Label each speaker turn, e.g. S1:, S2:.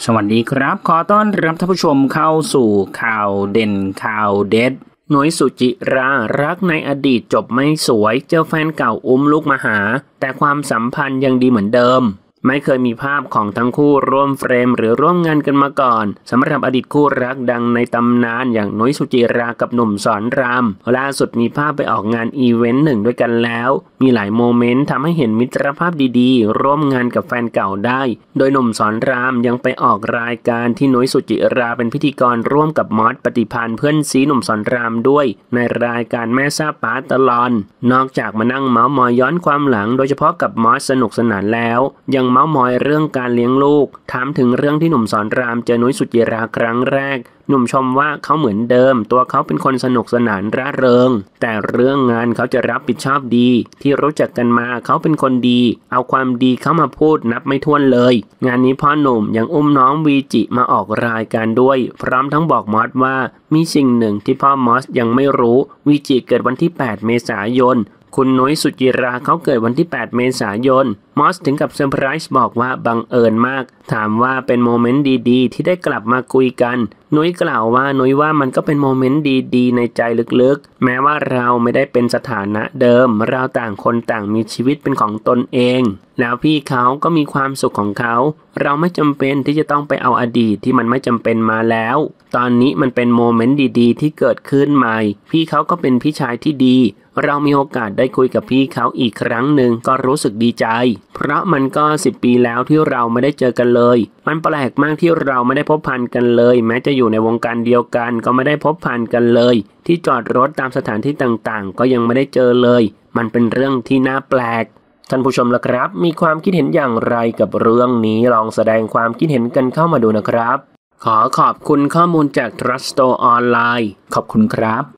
S1: สวัสดีครับขอต้อนรับท่านผู้ชมเข้าสู่ข่าวเด่นข่าวเด็ดหนุ้ยสุจิรารักในอดีตจบไม่สวยเจอแฟนเก่าอุ้มลูกมาหาแต่ความสัมพันธ์ยังดีเหมือนเดิมไม่เคยมีภาพของทั้งคู่ร่วมเฟรมหรือร่วมงานกันมาก่อนสำหรับอดีตคู่รักดังในตำนานอย่างหนุ้ยสุจิรากับหนุ่มสอนรามล่าสุดมีภาพไปออกงานอีเวนต์หนึ่งด้วยกันแล้วมีหลายโมเมนต์ทำให้เห็นมิตรภาพดีๆร่วมงานกับแฟนเก่าได้โดยหนุ่มสอนรามยังไปออกรายการที่หนุ้ยสุจิราเป็นพิธีกรร่วมกับมอสปฏิภาณเพื่อนซีหนุ่มสอนรามด้วยในรายการแม่ซ่าป้าตลอดนอกจากมานั่งเมาส์มอยย้อนความหลังโดยเฉพาะกับมอสสนุกสนานแล้วยังเมาส์มอยเรื่องการเลี้ยงลูกถามถึงเรื่องที่หนุ่มสอนรามเจอหนุ้ยสุจิราครั้งแรกหนุ่มชมว่าเขาเหมือนเดิมตัวเขาเป็นคนสนุกสนานร่าเริงแต่เรื่องงานเขาจะรับผิดชอบดีที่รู้จักกันมาเขาเป็นคนดีเอาความดีเข้ามาพูดนับไม่ถ้วนเลยงานนี้พ่อหนุ่มยังอุ้มน้องวีจิมาออกรายการด้วยพร้อมทั้งบอกมอสว่ามีสิ่งหนึ่งที่พ่อมอสยังไม่รู้วีจิเกิดวันที่8เมษายนคุณหนุ้ยสุจิราเขาเกิดวันที่8เมษายนมอสถึงกับเซอร์ไพรส์บอกว่าบังเอิญมากถามว่าเป็นโมเมนต์ดีๆที่ได้กลับมาคุยกันหนุ้ยกล่าวว่าหนุ้ยว่ามันก็เป็นโมเมนต์ดีๆในใจลึกๆแม้ว่าเราไม่ได้เป็นสถานะเดิมเราต่างคนต่างมีชีวิตเป็นของตนเองแล้วพี่เขาก็มีความสุขของเขาเราไม่จำเป็นที่จะต้องไปเอาอดีตที่มันไม่จำเป็นมาแล้วตอนนี้มันเป็นโมเมนต์ดีๆที่เกิดขึ้นใหม่พี่เขาก็เป็นพี่ชายที่ดีเรามีโอกาสได้คุยกับพี่เขาอีกครั้งหนึ่งก็รู้สึกดีใจเพราะมันก็10 ปีแล้วที่เราไม่ได้เจอกันเลยมันแปลกมากที่เราไม่ได้พบพันกันเลยแม้จะอยู่ในวงการเดียวกันก็ไม่ได้พบพันกันเลยที่จอดรถตามสถานที่ต่างๆก็ยังไม่ได้เจอเลยมันเป็นเรื่องที่น่าแปลกท่านผู้ชมล่ะครับมีความคิดเห็นอย่างไรกับเรื่องนี้ลองแสดงความคิดเห็นกันเข้ามาดูนะครับขอขอบคุณข้อมูลจาก Truststore ออนไลน์ขอบคุณครับ